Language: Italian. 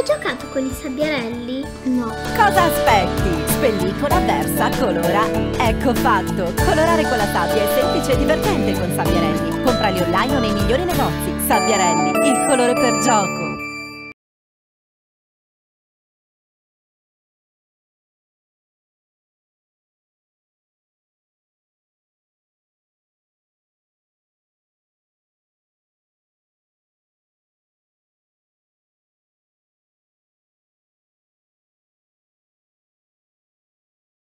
giocato con i sabbierelli? No. Cosa aspetti? Spellicola, versa, colora. Ecco fatto! Colorare con la sabbia è semplice e divertente con Sabbierelli. Comprali online o nei migliori negozi. Sabbierelli, il colore per gioco.